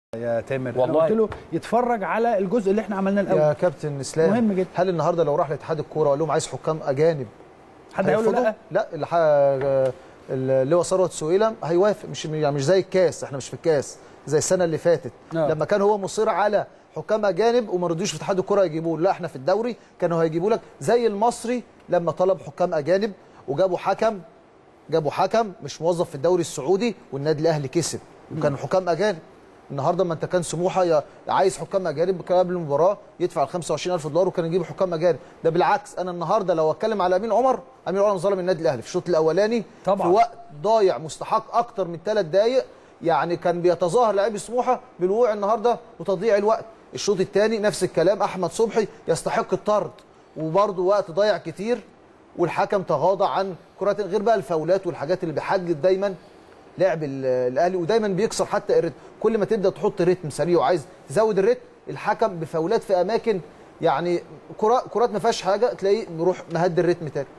يا تامر والله انا قلت له يتفرج على الجزء اللي احنا عملناه الاول يا كابتن اسلام. مهم جدا. هل النهارده لو راح لاتحاد الكوره وقال لهم عايز حكام اجانب حد هيقول له لا؟ لا، اللي هو ثروت سويلم هيوافق. مش زي الكاس، احنا مش في الكاس زي السنه اللي فاتت لما كان هو مصر على حكام اجانب وما رضيوش في اتحاد الكوره يجيبوه. لا، احنا في الدوري كانوا هيجيبوا لك زي المصري لما طلب حكام اجانب وجابوا حكم مش موظف في الدوري السعودي والنادي الاهلي كسب وكانوا حكام اجانب. النهارده ما انت كان سموحه عايز حكام اجانب قبل المباراه يدفع ال $25,000 وكان يجيب حكام اجانب. ده بالعكس، انا النهارده لو اتكلم على امين عمر ظلم النادي الاهلي في الشوط الاولاني طبعا في وقت ضايع مستحق اكتر من 3 دقائق. يعني كان بيتظاهر لاعبي سموحه بالوقوع النهارده وتضييع الوقت. الشوط الثاني نفس الكلام، احمد صبحي يستحق الطرد وبرده وقت ضايع كتير والحكم تغاضى عن كرات، غير بقى الفاولات والحاجات اللي بيحدد دايما لعب الاهلي ودايما بيكسر حتى الريتم. كل ما تبدا تحط ريتم سريع وعايز تزود الريتم، الحكم بفاولات في اماكن يعني كرات ما فيهاش حاجه تلاقيه بيروح مهدي الريتم تاني.